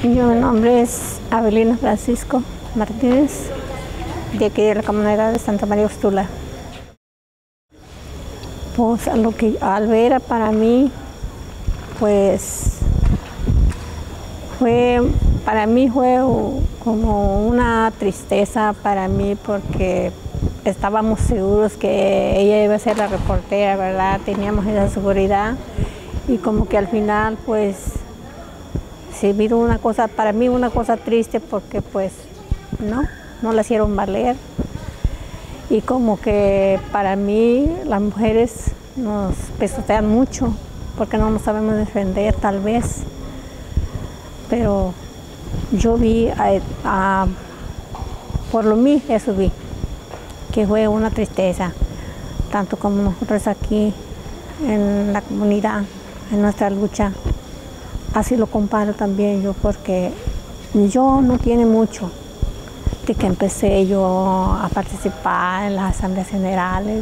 Mi nombre es Abelina Francisco Martínez, de aquí de la comunidad de Santa María Ixtula. Pues lo que al ver para mí, pues para mí fue como una tristeza para mí, porque estábamos seguros que ella iba a ser la reportera, ¿verdad? Teníamos esa seguridad y como que al final pues sí vino una cosa, para mí una cosa triste, porque pues no la hicieron valer. Y como que para mí las mujeres nos pisotean mucho porque no nos sabemos defender tal vez. Pero yo vi, por lo mí eso vi, que fue una tristeza, tanto como nosotros aquí en la comunidad, en nuestra lucha. Así lo comparo también yo, porque yo no tiene mucho de que empecé yo a participar en las asambleas generales,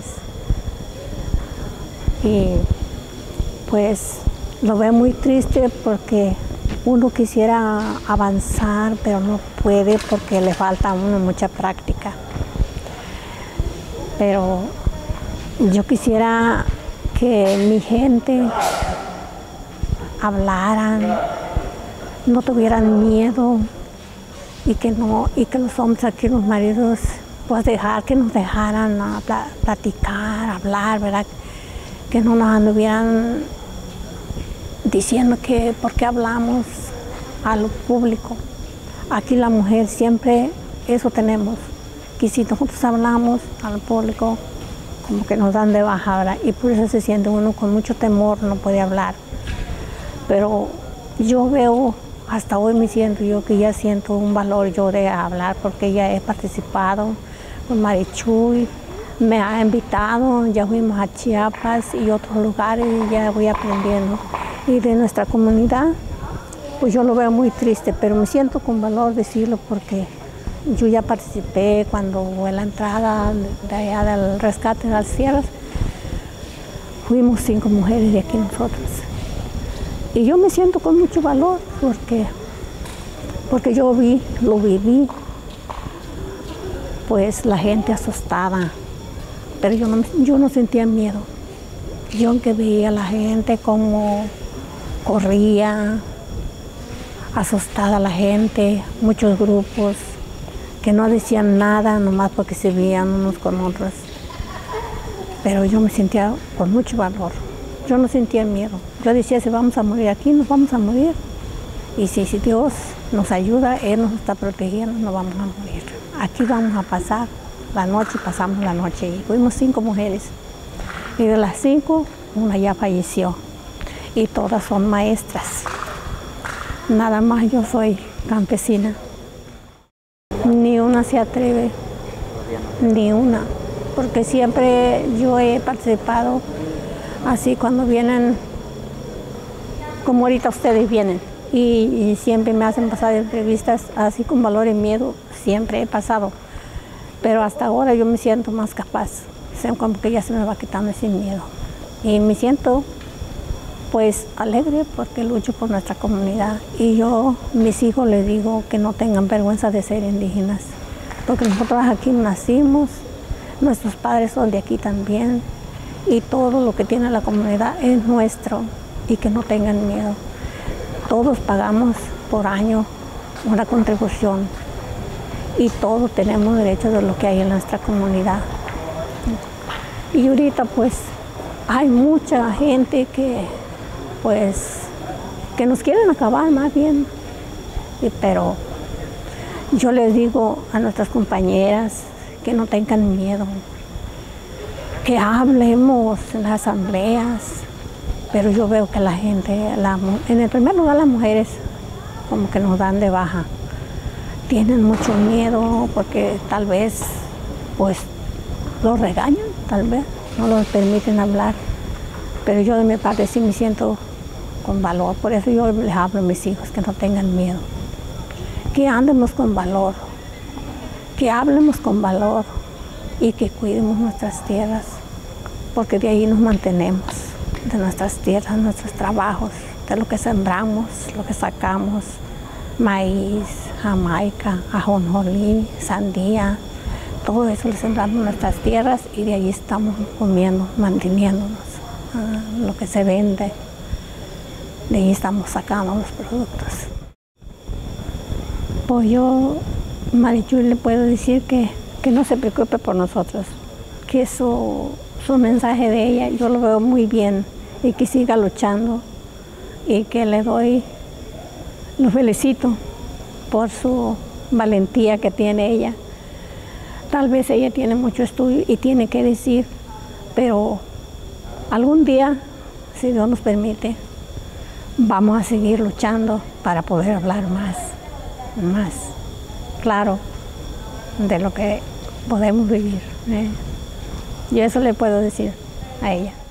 y pues lo veo muy triste porque uno quisiera avanzar, pero no puede porque le falta a uno mucha práctica. Pero yo quisiera que mi gente hablaran, no tuvieran miedo, y que los hombres aquí, los maridos, pues que nos dejaran platicar, hablar, ¿verdad? Que no nos anduvieran diciendo que por qué hablamos a lo público. Aquí la mujer siempre eso tenemos, que si nosotros hablamos al público, como que nos dan de baja, ¿verdad? Y por eso se siente uno con mucho temor, no puede hablar. Pero yo veo, hasta hoy me siento yo que ya siento un valor yo de hablar, porque ya he participado con Marichuy, me ha invitado, ya fuimos a Chiapas y otros lugares, y ya voy aprendiendo. Y de nuestra comunidad, pues yo lo veo muy triste, pero me siento con valor decirlo, porque yo ya participé cuando en la entrada de allá del rescate de las sierras, fuimos 5 mujeres de aquí nosotros. Y yo me siento con mucho valor, porque yo lo viví, pues la gente asustada, pero yo no sentía miedo. Yo aunque veía a la gente como corría, asustada la gente, muchos grupos que no decían nada, nomás porque se veían unos con otros. Pero yo me sentía con mucho valor. Yo no sentía miedo. Yo decía, si vamos a morir aquí, nos vamos a morir. Y si Dios nos ayuda, Él nos está protegiendo, no vamos a morir. Aquí vamos a pasar la noche, pasamos la noche. Y fuimos 5 mujeres. Y de las 5, una ya falleció. Y todas son maestras. Nada más yo soy campesina. Ni una se atreve, ni una. Porque siempre yo he participado así cuando vienen, como ahorita ustedes vienen, y siempre me hacen pasar entrevistas así con valor y miedo, siempre he pasado. Pero hasta ahora yo me siento más capaz, como que ya se me va quitando ese miedo. Y me siento pues alegre porque lucho por nuestra comunidad. Y yo, mis hijos les digo que no tengan vergüenza de ser indígenas, porque nosotros aquí nacimos, nuestros padres son de aquí también, y todo lo que tiene la comunidad es nuestro, y que no tengan miedo. Todos pagamos por año una contribución y todos tenemos derecho de lo que hay en nuestra comunidad. Y ahorita pues hay mucha gente que nos quieren acabar más bien, pero yo les digo a nuestras compañeras que no tengan miedo, que hablemos en las asambleas, pero yo veo que la gente, en el primer lugar las mujeres, como que nos dan de baja. Tienen mucho miedo porque tal vez, pues, los regañan, tal vez, no los permiten hablar. Pero yo de mi parte sí me siento con valor, por eso yo les hablo a mis hijos que no tengan miedo. Que andemos con valor, que hablemos con valor y que cuidemos nuestras tierras, porque de ahí nos mantenemos, de nuestras tierras, nuestros trabajos, de lo que sembramos, lo que sacamos. maíz, jamaica, ajonjolí, sandía, todo eso lo sembramos en nuestras tierras y de ahí estamos comiendo, manteniéndonos. Lo que se vende, de ahí estamos sacando los productos. Pues yo, Marichuy, le puedo decir que no se preocupe por nosotros, que su mensaje de ella yo lo veo muy bien y que siga luchando y que lo felicito por su valentía que tiene ella. Tal vez ella tiene mucho estudio y tiene que decir, pero algún día, si Dios nos permite, vamos a seguir luchando para poder hablar más claro de lo que podemos vivir. Yo eso le puedo decir a ella.